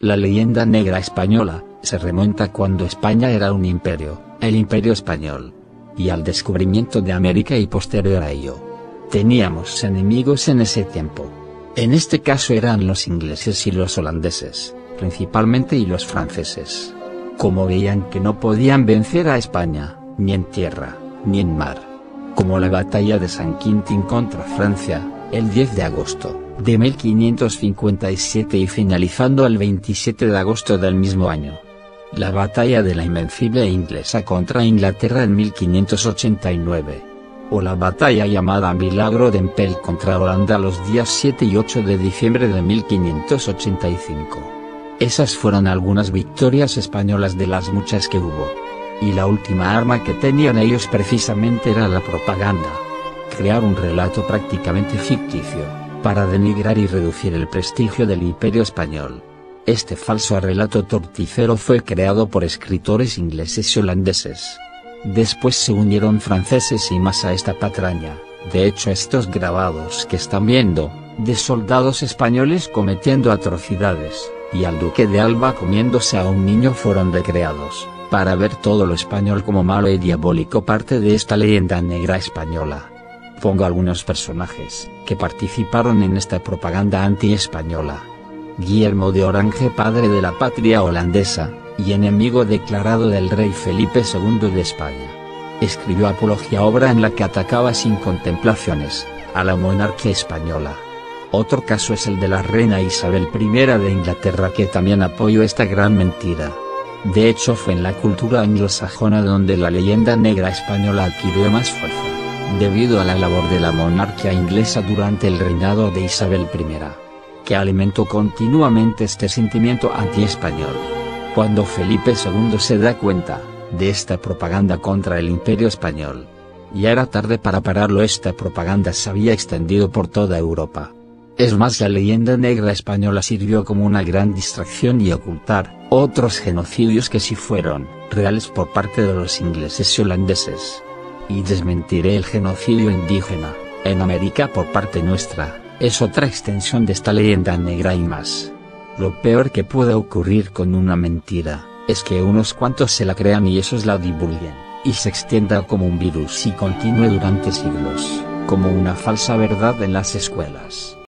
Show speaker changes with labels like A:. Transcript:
A: La leyenda negra española se remonta cuando España era un imperio, el Imperio Español, y al descubrimiento de América y posterior a ello. Teníamos enemigos en ese tiempo. En este caso eran los ingleses y los holandeses, principalmente, y los franceses. Como veían que no podían vencer a España, ni en tierra, ni en mar. Como la batalla de San Quintín contra Francia, el 10 de agosto de 1557 y finalizando el 27 de agosto del mismo año. La batalla de la Invencible inglesa contra Inglaterra en 1589. O la batalla llamada Milagro de Empel contra Holanda los días 7 y 8 de diciembre de 1585. Esas fueron algunas victorias españolas de las muchas que hubo. Y la última arma que tenían ellos precisamente era la propaganda. Crear un relato prácticamente ficticio, para denigrar y reducir el prestigio del Imperio Español. Este falso relato torticero fue creado por escritores ingleses y holandeses. Después se unieron franceses y más a esta patraña. De hecho, estos grabados que están viendo, de soldados españoles cometiendo atrocidades, y al duque de Alba comiéndose a un niño, fueron recreados, para ver todo lo español como malo y diabólico, parte de esta leyenda negra española. Pongo algunos personajes que participaron en esta propaganda anti-española. Guillermo de Orange, padre de la patria holandesa, y enemigo declarado del rey Felipe II de España. Escribió apología, obra en la que atacaba sin contemplaciones a la monarquía española. Otro caso es el de la reina Isabel I de Inglaterra, que también apoyó esta gran mentira. De hecho, fue en la cultura anglosajona donde la leyenda negra española adquirió más fuerza, debido a la labor de la monarquía inglesa durante el reinado de Isabel I, que alimentó continuamente este sentimiento anti-español. Cuando Felipe II se da cuenta de esta propaganda contra el Imperio Español, ya era tarde para pararlo. Esta propaganda se había extendido por toda Europa. Es más, la leyenda negra española sirvió como una gran distracción y ocultar otros genocidios que sí fueron reales por parte de los ingleses y holandeses. Y desmentiré el genocidio indígena en América por parte nuestra, es otra extensión de esta leyenda negra y más. Lo peor que puede ocurrir con una mentira, es que unos cuantos se la crean y esos la divulguen, y se extienda como un virus y continúe durante siglos, como una falsa verdad en las escuelas.